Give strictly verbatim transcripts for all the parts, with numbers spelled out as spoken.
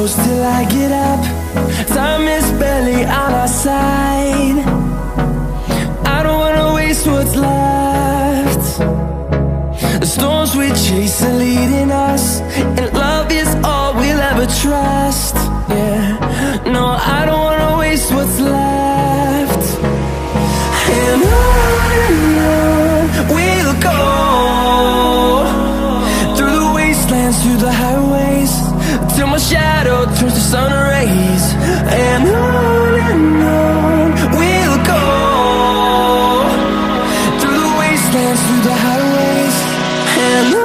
close till I get up. Time is barely on our side. I don't wanna waste what's left. The storms we chase are leading us, and love is all we'll ever trust. Yeah, no, I don't wanna waste what's left. And on and on we'll go, through the wastelands, through the highways, till my shadow turns to sun rays. And on and on we'll go, through the wastelands, through the highways, and on.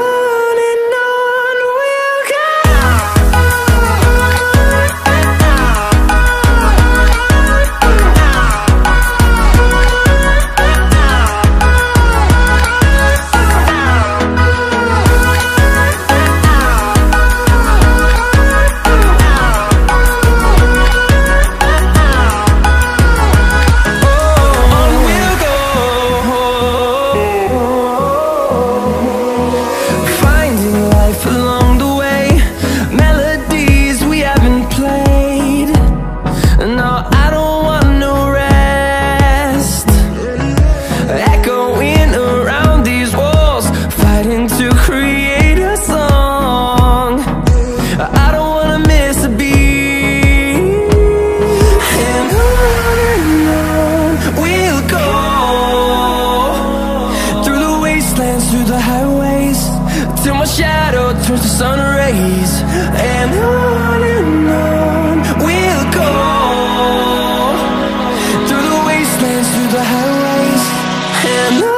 Through the highways, till my shadow turns to sun rays. And on and on we'll go, through the wastelands, through the highways, and on.